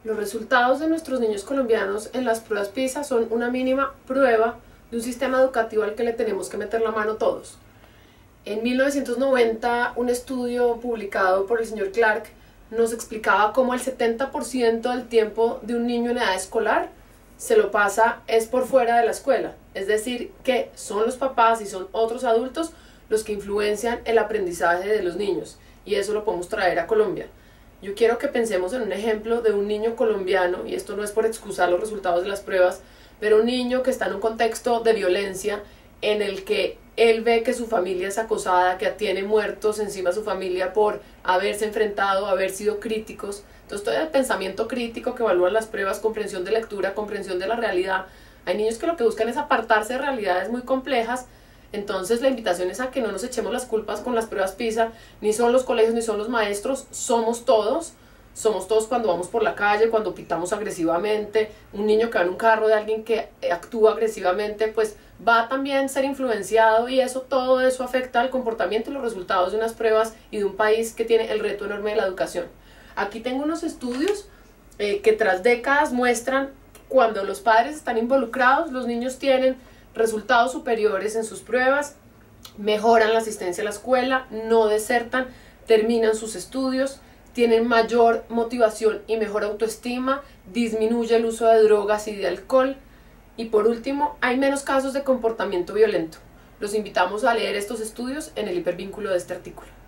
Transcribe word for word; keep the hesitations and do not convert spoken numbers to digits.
Los resultados de nuestros niños colombianos en las pruebas PISA son una mínima prueba de un sistema educativo al que le tenemos que meter la mano todos. En mil novecientos noventa, un estudio publicado por el señor Clark nos explicaba cómo el setenta por ciento del tiempo de un niño en edad escolar se lo pasa es por fuera de la escuela. Es decir, que son los papás y son otros adultos los que influencian el aprendizaje de los niños. Y eso lo podemos traer a Colombia. Yo quiero que pensemos en un ejemplo de un niño colombiano, y esto no es por excusar los resultados de las pruebas, pero un niño que está en un contexto de violencia en el que él ve que su familia es acosada, que tiene muertos encima de su familia por haberse enfrentado, haber sido críticos. Entonces todo el pensamiento crítico que evalúan las pruebas, comprensión de lectura, comprensión de la realidad. Hay niños que lo que buscan es apartarse de realidades muy complejas. Entonces la invitación es a que no nos echemos las culpas con las pruebas PISA, ni son los colegios ni son los maestros, somos todos, somos todos cuando vamos por la calle, cuando pitamos agresivamente, un niño que va en un carro de alguien que actúa agresivamente, pues va a también ser influenciado y eso, todo eso afecta al comportamiento y los resultados de unas pruebas y de un país que tiene el reto enorme de la educación. Aquí tengo unos estudios eh, que tras décadas muestran cuando los padres están involucrados, los niños tienen resultados superiores en sus pruebas, mejoran la asistencia a la escuela, no desertan, terminan sus estudios, tienen mayor motivación y mejor autoestima, disminuye el uso de drogas y de alcohol y por último hay menos casos de comportamiento violento. Los invitamos a leer estos estudios en el hipervínculo de este artículo.